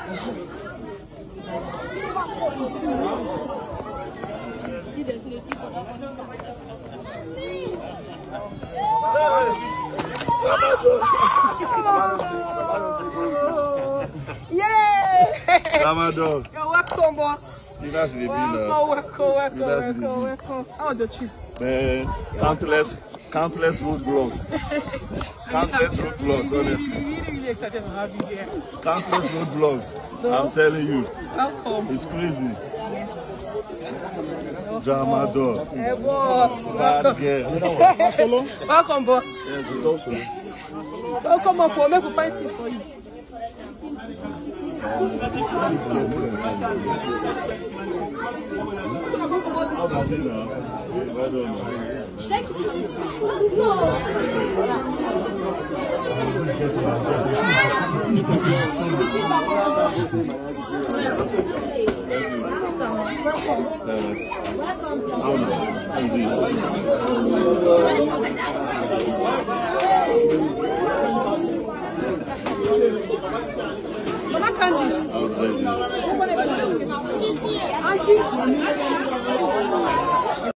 Yay! Ramadan. You're welcome, boss. Welcome. How was the trip? Countless road blogs. Countless road blogs, honestly. Really excited to have you here. Countless road blogs. No? I'm telling you. Welcome. It's crazy. Yes. Drama dog. Hey, boss. Bad girl. Welcome, boss. Yes, it's also. Yes. So come up, we'll make a fine seat for you. Auntie.